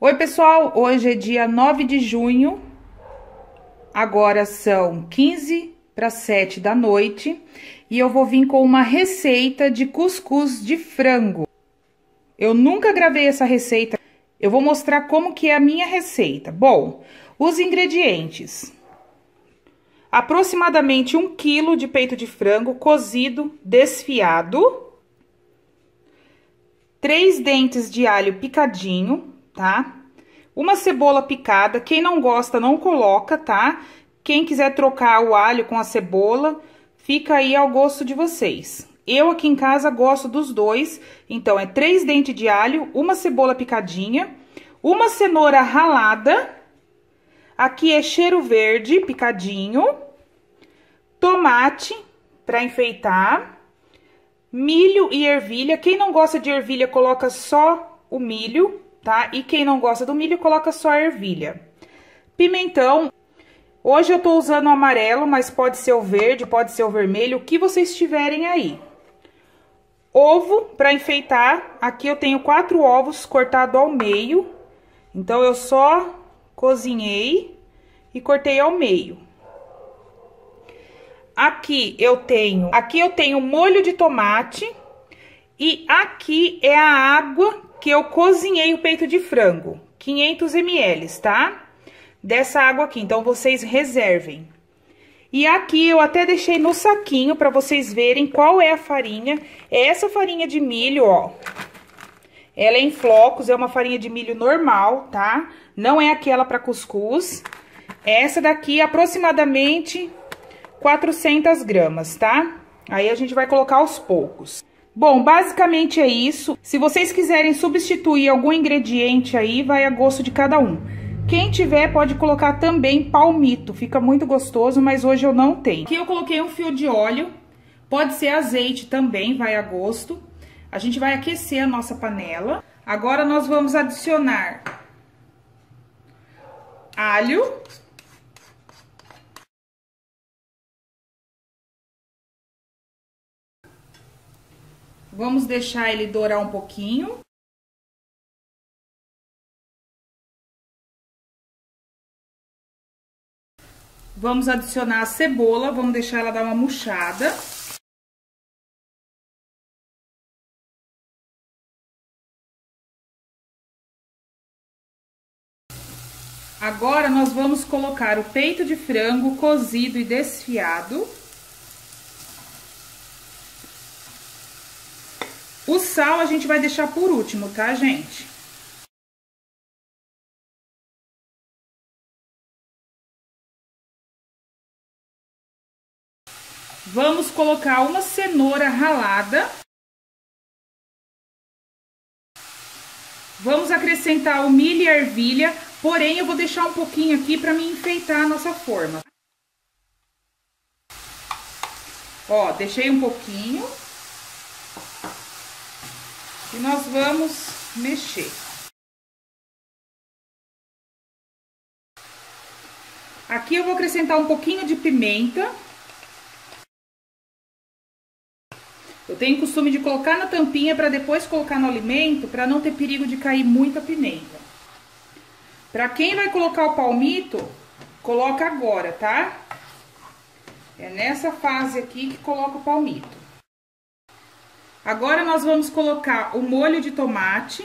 Oi, pessoal! Hoje é dia 9 de junho, agora são 15 para 7 da noite e eu vou vir com uma receita de cuscuz de frango. Eu nunca gravei essa receita, eu vou mostrar como que é a minha receita. Bom, os ingredientes: aproximadamente 1 quilo de peito de frango cozido, desfiado, 3 dentes de alho picadinho, tá? Uma cebola picada, quem não gosta não coloca, tá? Quem quiser trocar o alho com a cebola, fica aí ao gosto de vocês. Eu aqui em casa gosto dos dois, então é 3 dentes de alho, uma cebola picadinha, uma cenoura ralada, aqui é cheiro verde picadinho, tomate para enfeitar, milho e ervilha. Quem não gosta de ervilha coloca só o milho, tá? E quem não gosta do milho, coloca só a ervilha. Pimentão. Hoje eu tô usando o amarelo, mas pode ser o verde, pode ser o vermelho, o que vocês tiverem aí. Ovo para enfeitar. Aqui eu tenho 4 ovos cortados ao meio. Então, eu só cozinhei e cortei ao meio. Aqui eu tenho molho de tomate. E aqui é a água que eu cozinhei o peito de frango, 500 ml, tá? Dessa água aqui, então vocês reservem. E aqui eu até deixei no saquinho para vocês verem qual é a farinha. É essa farinha de milho, ó. Ela é em flocos, é uma farinha de milho normal, tá? Não é aquela para cuscuz. Essa daqui, aproximadamente 400 gramas, tá? Aí a gente vai colocar aos poucos. Bom, basicamente é isso. Se vocês quiserem substituir algum ingrediente aí, vai a gosto de cada um. Quem tiver pode colocar também palmito, fica muito gostoso, mas hoje eu não tenho. Aqui eu coloquei um fio de óleo, pode ser azeite também, vai a gosto. A gente vai aquecer a nossa panela. Agora nós vamos adicionar alho. Vamos deixar ele dourar um pouquinho. Vamos adicionar a cebola, vamos deixar ela dar uma murchada. Agora, nós vamos colocar o peito de frango cozido e desfiado. O sal a gente vai deixar por último, tá, gente? Vamos colocar uma cenoura ralada. Vamos acrescentar o milho e a ervilha, porém eu vou deixar um pouquinho aqui para me enfeitar a nossa forma. Ó, deixei um pouquinho. E nós vamos mexer. Aqui eu vou acrescentar um pouquinho de pimenta. Eu tenho costume de colocar na tampinha para depois colocar no alimento, para não ter perigo de cair muita pimenta. Para quem vai colocar o palmito, coloca agora, tá? É nessa fase aqui que coloca o palmito. Agora nós vamos colocar o molho de tomate.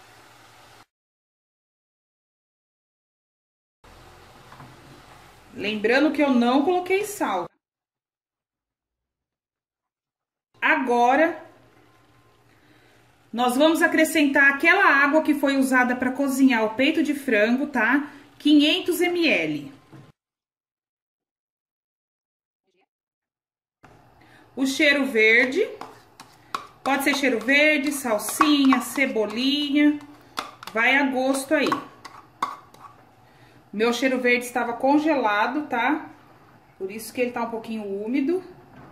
Lembrando que eu não coloquei sal. Agora, nós vamos acrescentar aquela água que foi usada para cozinhar o peito de frango, tá? 500 ml. O cheiro verde. Pode ser cheiro verde, salsinha, cebolinha. Vai a gosto aí. Meu cheiro verde estava congelado, tá? Por isso que ele tá um pouquinho úmido.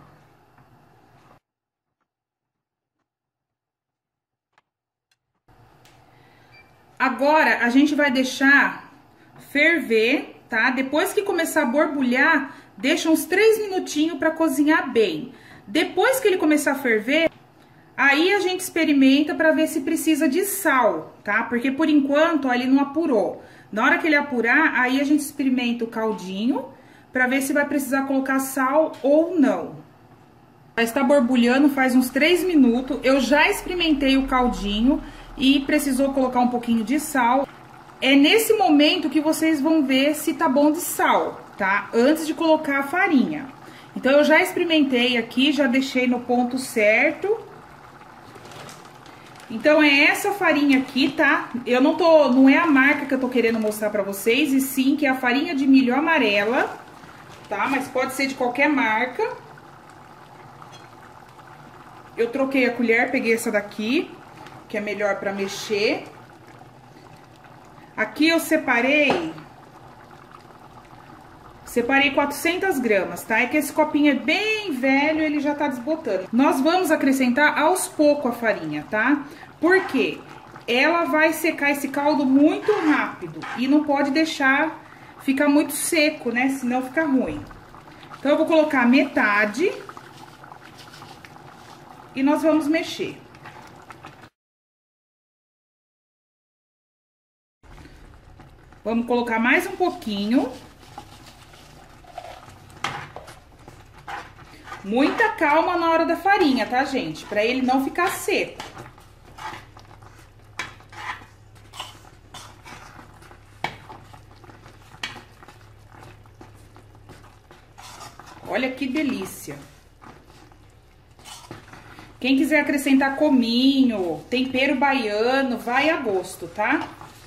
Agora, a gente vai deixar ferver, tá? Depois que começar a borbulhar, deixa uns 3 minutinhos para cozinhar bem. Depois que ele começar a ferver, Aí a gente experimenta pra ver se precisa de sal, tá? Porque por enquanto, ó, ele não apurou. Na hora que ele apurar, aí a gente experimenta o caldinho pra ver se vai precisar colocar sal ou não. Já está borbulhando faz uns 3 minutos. Eu já experimentei o caldinho e precisou colocar um pouquinho de sal. É nesse momento que vocês vão ver se tá bom de sal, tá? Antes de colocar a farinha. Então, eu já experimentei aqui, já deixei no ponto certo. Então, é essa farinha aqui, tá? Não é a marca que eu tô querendo mostrar pra vocês, e sim que é a farinha de milho amarela, tá? Mas pode ser de qualquer marca. Eu troquei a colher, peguei essa daqui, que é melhor pra mexer. Aqui eu separei 400 gramas, tá? É que esse copinho é bem velho, ele já tá desbotando. Nós vamos acrescentar aos poucos a farinha, tá? Por quê? Ela vai secar esse caldo muito rápido e não pode deixar ficar muito seco, né? Senão fica ruim. Então, eu vou colocar metade e nós vamos mexer. Vamos colocar mais um pouquinho. Muita calma na hora da farinha, tá, gente? Pra ele não ficar seco. Olha que delícia. Quem quiser acrescentar cominho, tempero baiano, vai a gosto, tá?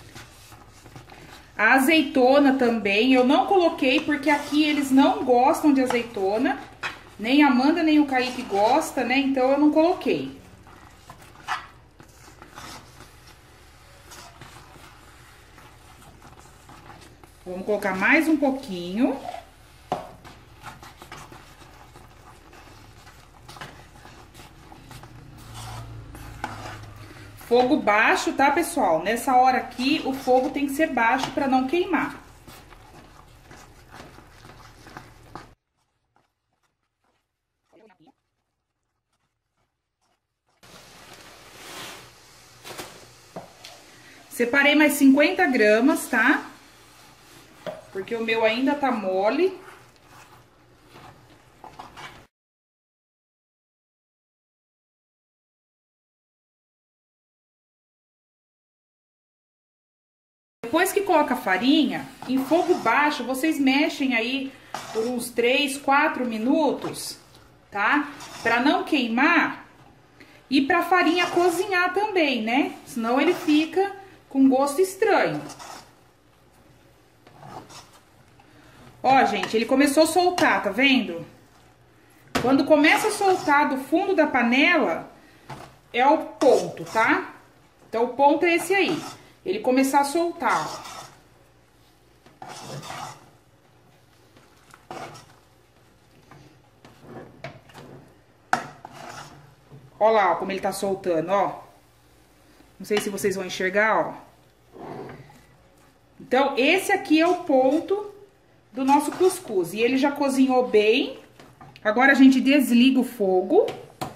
A azeitona também, eu não coloquei porque aqui eles não gostam de azeitona. Nem a Amanda, nem o Kaique gosta, né? Então, eu não coloquei. Vamos colocar mais um pouquinho. Fogo baixo, tá, pessoal? Nessa hora aqui, o fogo tem que ser baixo pra não queimar. Separei mais 50 gramas, tá? Porque o meu ainda tá mole. Depois que coloca a farinha, em fogo baixo, vocês mexem aí por uns 3, 4 minutos, tá? Pra não queimar e pra farinha cozinhar também, né? Senão ele fica com gosto estranho. Ó, gente, ele começou a soltar, tá vendo? Quando começa a soltar do fundo da panela, é o ponto, tá? Então, o ponto é esse aí. Ele começar a soltar. Ó lá, ó, como ele tá soltando, ó. Não sei se vocês vão enxergar, ó. Então, esse aqui é o ponto do nosso cuscuz. E ele já cozinhou bem. Agora, a gente desliga o fogo.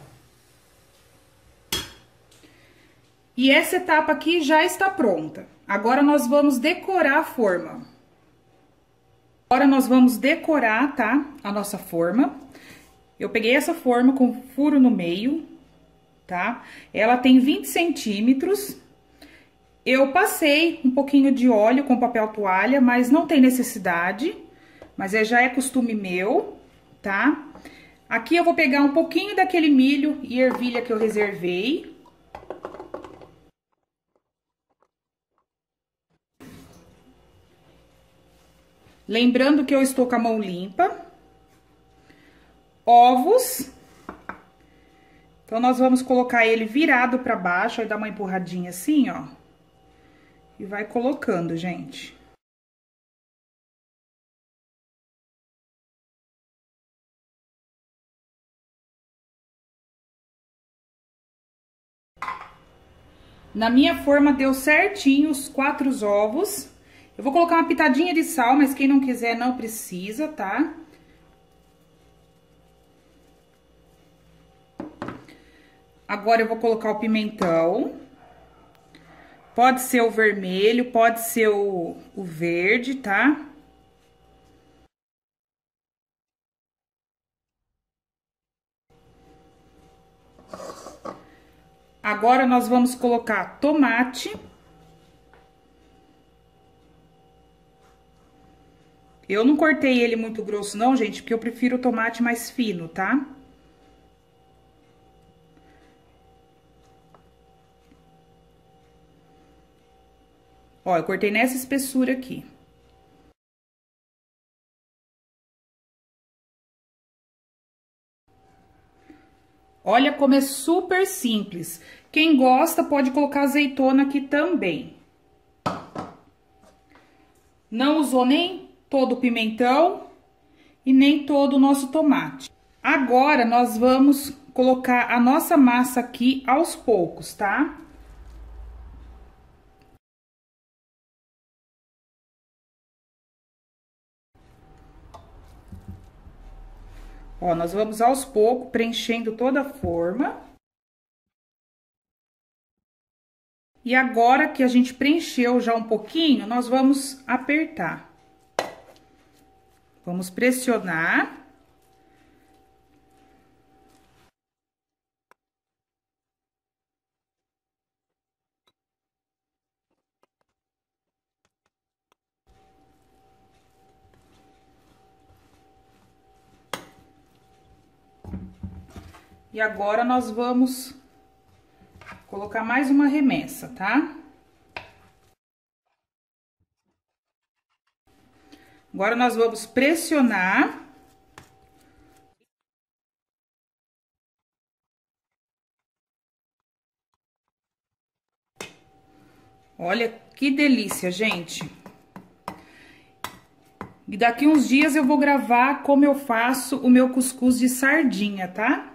E essa etapa aqui já está pronta. Agora, nós vamos decorar a forma. Agora, nós vamos decorar, tá? A nossa forma. Eu peguei essa forma com furo no meio, tá? Ela tem 20 centímetros. Eu passei um pouquinho de óleo com papel toalha, mas não tem necessidade. Mas já é costume meu, tá? Aqui eu vou pegar um pouquinho daquele milho e ervilha que eu reservei. Lembrando que eu estou com a mão limpa. Ovos. Então, nós vamos colocar ele virado pra baixo, aí dá uma empurradinha assim, ó. E vai colocando, gente. Na minha forma deu certinho os 4 ovos. Eu vou colocar uma pitadinha de sal, mas quem não quiser não precisa, tá? Agora eu vou colocar o pimentão. Pode ser o vermelho, pode ser o verde, tá? Agora, nós vamos colocar tomate. Eu não cortei ele muito grosso não, gente, porque eu prefiro o tomate mais fino, tá? Ó, eu cortei nessa espessura aqui. Olha como é super simples. Quem gosta pode colocar azeitona aqui também. Não usou nem todo o pimentão e nem todo o nosso tomate. Agora, nós vamos colocar a nossa massa aqui aos poucos, tá? Ó, nós vamos aos poucos preenchendo toda a forma. E agora que a gente preencheu já um pouquinho, nós vamos apertar. Vamos pressionar. E agora, nós vamos colocar mais uma remessa, tá? Agora, nós vamos pressionar. Olha que delícia, gente. E daqui uns dias eu vou gravar como eu faço o meu cuscuz de sardinha, tá?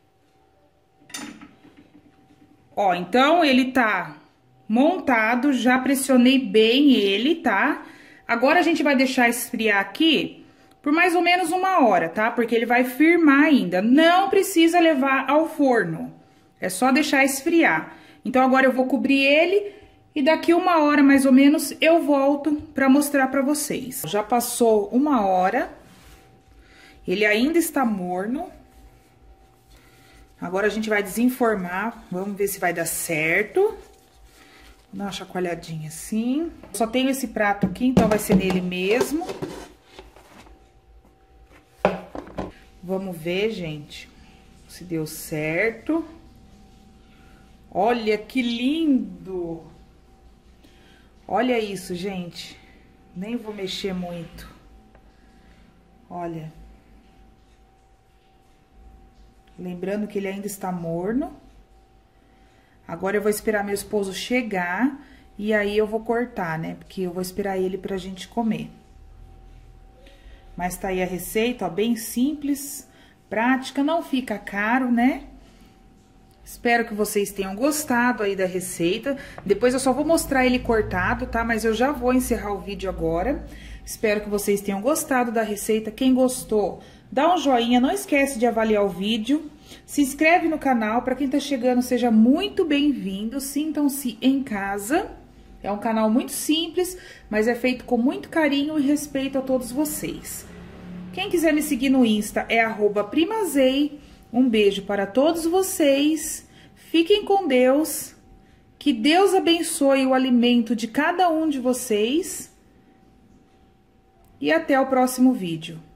Ó, então, ele tá montado, já pressionei bem ele, tá? Agora, a gente vai deixar esfriar aqui por mais ou menos 1 hora, tá? Porque ele vai firmar ainda. Não precisa levar ao forno, é só deixar esfriar. Então, agora eu vou cobrir ele e daqui 1 hora, mais ou menos, eu volto pra mostrar pra vocês. Já passou 1 hora, ele ainda está morno. Agora, a gente vai desenformar, vamos ver se vai dar certo. Vou dar uma chacoalhadinha assim. Só tenho esse prato aqui, então vai ser nele mesmo. Vamos ver, gente, se deu certo. Olha que lindo! Olha isso, gente. Nem vou mexer muito. Olha. Lembrando que ele ainda está morno. Agora, eu vou esperar meu esposo chegar e aí eu vou cortar, né? Porque eu vou esperar ele pra gente comer. Mas tá aí a receita, ó, bem simples, prática, não fica caro, né? Espero que vocês tenham gostado aí da receita. Depois eu só vou mostrar ele cortado, tá? Mas eu já vou encerrar o vídeo agora. Espero que vocês tenham gostado da receita. Quem gostou, dá um joinha, não esquece de avaliar o vídeo. Se inscreve no canal, para quem tá chegando, seja muito bem-vindo, sintam-se em casa. É um canal muito simples, mas é feito com muito carinho e respeito a todos vocês. Quem quiser me seguir no Insta é @primazei. Um beijo para todos vocês, fiquem com Deus, que Deus abençoe o alimento de cada um de vocês e até o próximo vídeo.